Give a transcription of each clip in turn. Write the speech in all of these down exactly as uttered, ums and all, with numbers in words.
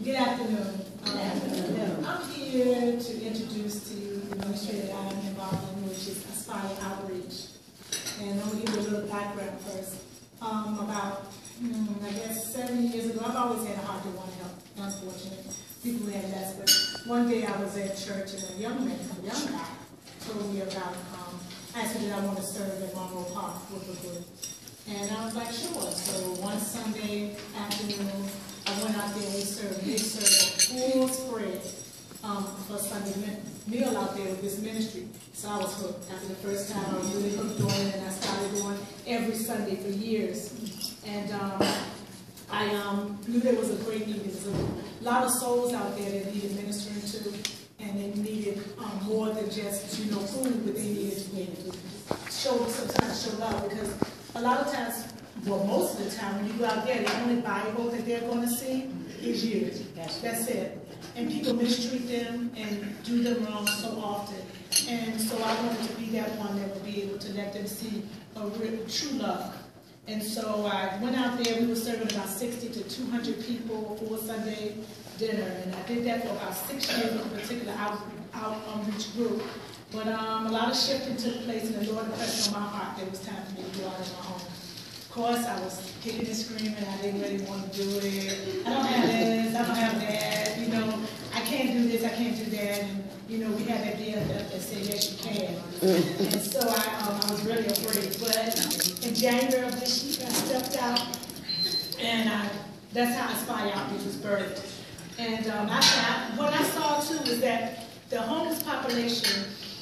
Good afternoon. Good afternoon. I'm here to introduce to you the ministry that I am involved in, which is Aspire Outreach. And I'm going to give you a little background first. Um, about, hmm, I guess, seven years ago, I've always had a heart to want to help, unfortunately. People had less, but one day I was at church and a young man, a young guy, told me about, um, asked me that I want to serve at Monroe Park with a group. And I was like, sure. So one Sunday afternoon, I went out there and we served. They served a full spread um, for Sunday meal out there with this ministry. So I was hooked. After the first time, I was really hooked on it, and I started going every Sunday for years. And um, I um, knew there was a great need. There was a lot of souls out there that needed ministering to, and they needed um, more than just, you know, food, but they needed to be able to show, sometimes show love, because a lot of times, well, most of the time, when you go out there, the only Bible that they're going to see is you. That's it. And people mistreat them and do them wrong so often. And so I wanted to be that one that would be able to let them see a real, true love. And so I went out there. We were serving about sixty to two hundred people for a Sunday dinner. And I did that for about six years with a particular out, out outreach group. But um, a lot of shifting took place, and the Lord impressed on my heart that it was time for me to go out on my own. Of course, I was kicking and screaming. I didn't really want to do it. I don't have this. I don't have that. You know, I can't do this. I can't do that. And you know, we had that B F F that said yes, you can. And so I, um, I was really afraid. But in January of this year, I stepped out, and I, that's how Aspire Outreach was birthed. And um, I, I, what I saw too is that the homeless population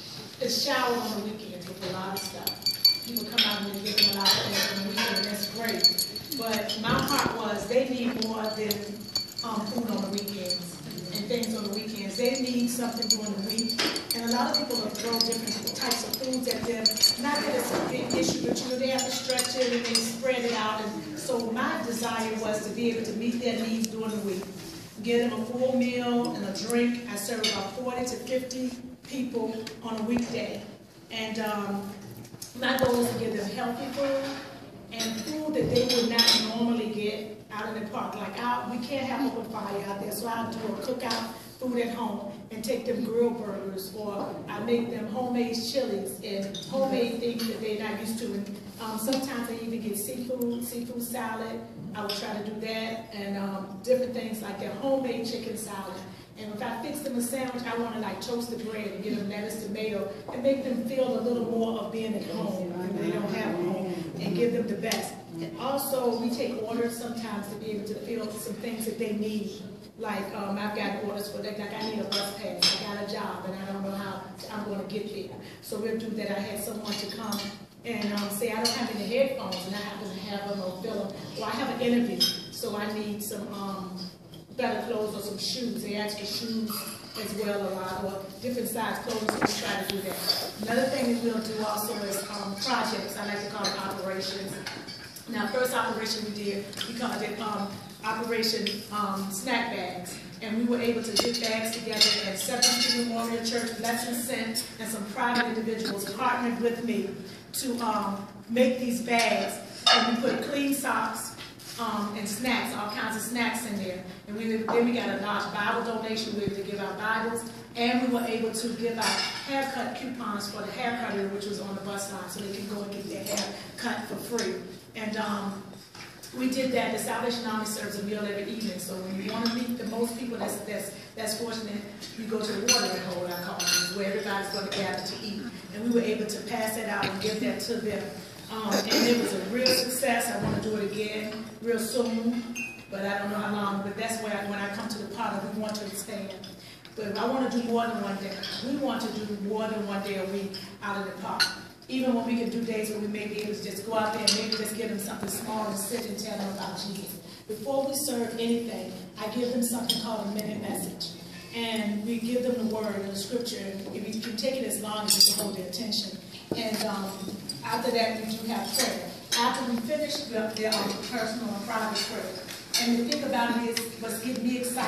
is showered on the weekends with a lot of stuff. People come out and they give them a lot of things on the weekend, and that's great. But my heart was they need more than um, food on the weekends and things on the weekends. They need something during the week. And a lot of people will throw different types of foods at them. Not that it's a big issue, but you know, they have to stretch it and they spread it out. And so my desire was to be able to meet their needs during the week. Get them a full meal and a drink. I serve about forty to fifty people on a weekday. And um, my goal is to give them healthy food and food that they would not normally get out in the park. Like out, we can't have open fire out there, so I'll do a cookout food at home and take them grilled burgers, or I make them homemade chilies and homemade things that they're not used to. And um, sometimes I even get seafood, seafood salad. I would try to do that, and um, different things like that, homemade chicken salad. And if I fix them a sandwich, I want to like toast the bread and give them lettuce, tomato, and make them feel a little more of being at home when they don't have a home, and give them the best. And also, we take orders sometimes to be able to feel some things that they need. Like um, I've got orders for that, like I need a bus pass, I got a job, and I don't know how I'm going to get there. So we'll do that. I had someone to come and um, say, I don't have any headphones, and I happen to have them or fill them. Well, I have an interview, so I need some um, better clothes or some shoes. They ask for shoes as well a lot, or different size clothes, so we try to do that. Another thing that we'll do also is um, projects. I like to call it operations. Now, first operation we did, we called it um, Operation um, Snack Bags. And we were able to get bags together, and Seventh Street Memorial Church, Blessing Sent, and some private individuals partnered with me to um, make these bags. And we put clean socks um, and snacks, all kinds of snacks in there. And we, then we got a large Bible donation. We were able to give out Bibles, and we were able to give out haircut coupons for the haircutter, which was on the bus line, so they can go and get their hair cut for free. And um, we did that. The Salvation Army serves a meal every evening. So when you want to meet the most people that's that's that's fortunate, you go to the watering hole, I call it, where everybody's going to gather to eat. And we were able to pass that out and give that to them. Um, and it was a real success. I want to do it again real soon, but I don't know how long. But that's where I, when I come to the part of we want to expand. But I want to do more than one day. We want to do more than one day a week out in the park. Even when we can do days where we may be able to just go out there and maybe just give them something small and sit and tell them about Jesus. Before we serve anything, I give them something called a minute message. And we give them the word and the scripture. And if you can take it as long as you can hold their attention. And um, after that, we do have prayer. After we finish the, the um, personal and private prayer. And the thing about it is, what's getting me excited about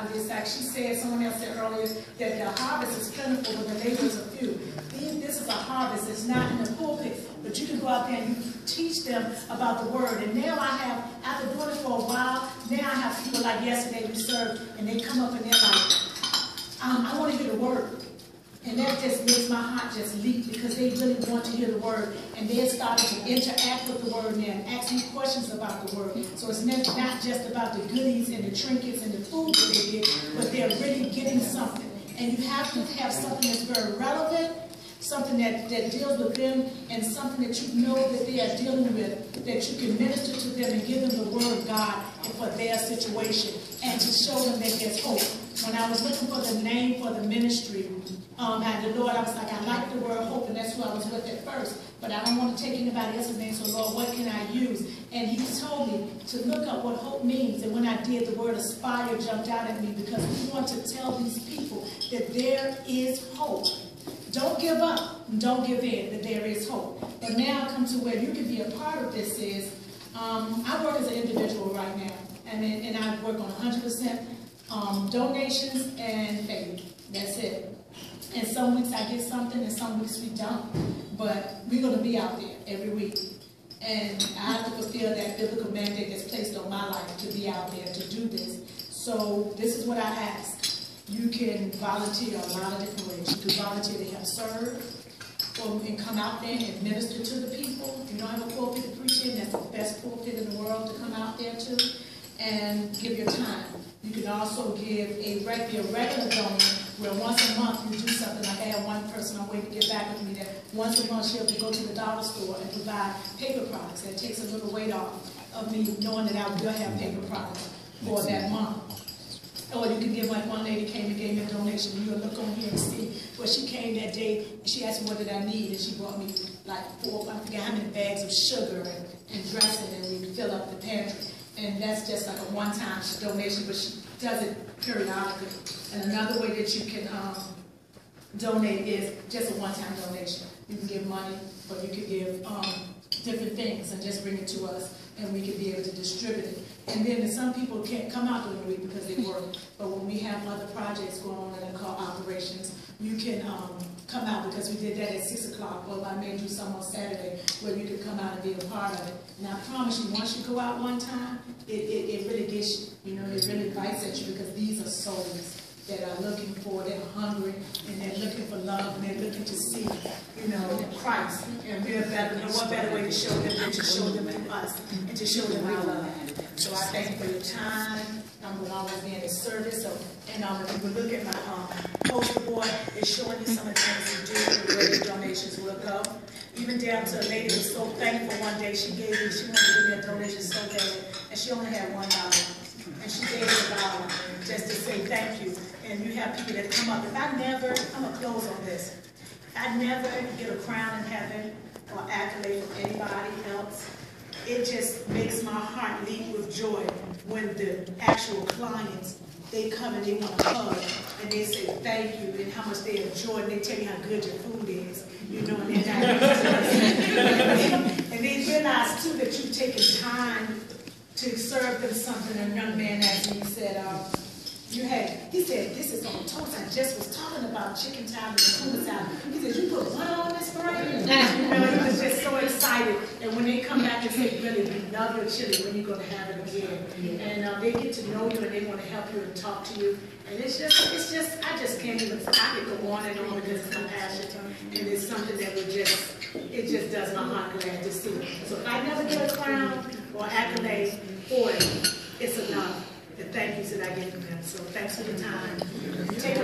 out of this. Like she said, someone else said earlier, that the harvest is plentiful, but the laborers are few. This is a harvest. It's not in the pulpit, but you can go out there and you teach them about the word. And now I have, after doing it for a while, now I have people like yesterday we served, and they come up and they're like, um, I want to hear the word. And that just makes my heart just leap, because they really want to hear the word. And they're starting to interact with the word now and ask me questions about the word. So it's not just about the goodies and the trinkets and the food that they get, but they're really getting something. And you have to have something that's very relevant, something that, that deals with them, and something that you know that they are dealing with, that you can minister to them and give them the word of God for their situation, and to show them that there's hope. When I was looking for the name for the ministry, um, and the Lord, I was like, I like the word hope, and that's who I was with at first, but I don't want to take anybody else's name, so Lord, what can I use? And he told me to look up what hope means, and when I did, the word aspire jumped out at me, because we want to tell these people that there is hope. Don't give up, don't give in, that there is hope. But now I come to where you can be a part of this is, um, I work as an individual right now, and, and I work on one hundred percent um, donations and faith. That's it. And some weeks I get something, and some weeks we don't. But we're going to be out there every week. And I have to fulfill that biblical mandate that's placed on my life to be out there to do this. So this is what I ask. You can volunteer a lot of different ways. You can volunteer to help serve, or and come out there and minister to the people. If you don't have a pulpit to preach in, that's the best pulpit in the world to come out there to, and give your time. You can also give a, reg be a regular donor, where once a month you do something. Like I have one person I'm waiting to get back with me that once a month she'll go to the dollar store and provide paper products. That takes a little weight off of me knowing that I will have paper products for that month. Or you can give, like one lady came and gave me a donation. You'll look on here and see where she came that day, and she asked me what did I need, and she brought me like four, I forget how many bags of sugar and, and dressing, and we fill up the pantry. And that's just like a one-time donation, but she does it periodically. And another way that you can um, donate is just a one-time donation. You can give money, or you can give um, different things and just bring it to us, and we can be able to distribute it. And then some people can't come out during the week because they work. But when we have other projects going on that are called operations, you can um, come out, because we did that at six o'clock. Or I may do some on Saturday where you can come out and be a part of it. And I promise you, once you go out one time, it, it, it really gets you. You know, it really bites at you, because these are souls that are looking for, they're hungry, and they're looking for love, and they're looking to see, you know, Christ. And we're better, and what better way to show them than to show them through us, and to show them our love. So I thank you for your time. I'm going to always be in the service. So, and um, if you would look at my um, poster board, it's showing you some of the things we do, and where the donations will go. Even down to a lady who was so thankful one day, she gave me, she wanted to give me a donation so bad, and she only had one dollar. And she gave me a dollar just to say thank you. And you have people that come up. If I never, I'm going to close on this. I never get a crown in heaven or accolade from anybody else. It just makes my heart leap with joy when the actual clients, they come and they want to hug, and they say thank you, and how much they enjoy, and they tell you how good your food is, you know, and they're not and they realize too that you've taken time to serve them something. A young man asked me, he said, um, you had, he said, this is on toast. I just was talking about chicken time and tuna time. He said, you put one on this bread? You know, he was just so excited. And when they come back and say, really, we love your chili, when you're going to have it again. And uh, they get to know you, and they want to help you and talk to you. And it's just, it's just, I just can't even, I could go on and on, because it's my passion. And it's something that would just, it just does my heart glad to see. So if I never get a crown or accolade for it, it's enough. The thank yous that I get from them. So thanks for the time. Take